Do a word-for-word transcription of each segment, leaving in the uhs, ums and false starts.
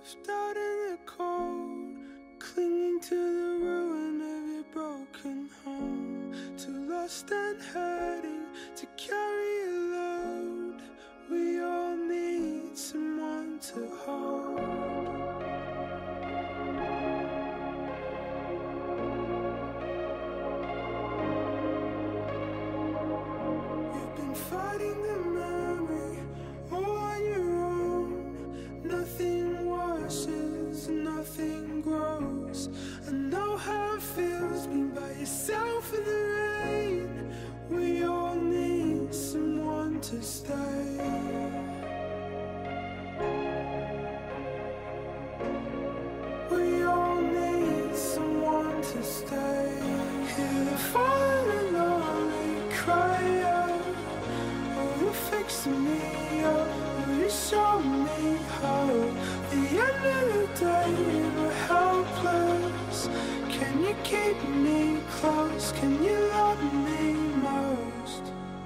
left out in the cold, clinging to the ruin of your broken home. Too lost and hurting to carry a load. We all need someone to hold. You've been fighting the memory all on your own. Nothing washes, nothing grows. I know how it feels being by yourself in the rain. We all need someone to stay. We all need someone to stay. Hear the falling lonely cry out. Will you fix me up? Will you show me hope? The end of the day we're helpless. Can you keep me close? Can you love me most?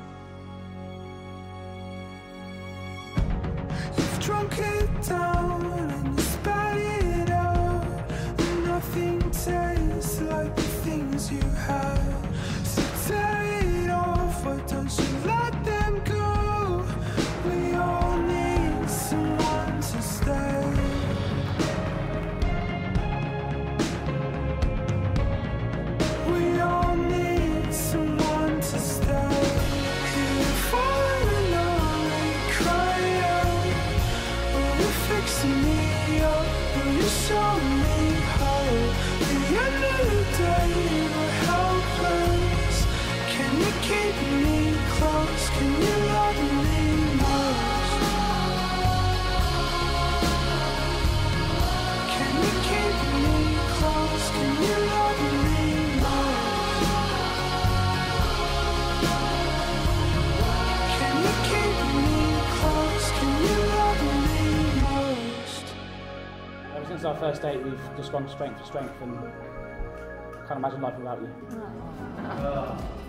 You've drunk it down and you spat it out. Nothing tastes like the things you had. So tear it off, why don't you let them go? We all need someone to stay. We all need someone to stay. Hear the falling lonely cry out. Will you fix me up? Will you show me hope? The end of the day we're helpless. Can you keep me close? Can you love me most? Can you keep me close? Can you love me most? Can you keep me close? Can you love me most? Ever since our first date, we've just gone strength to strength, and I can't imagine life without you.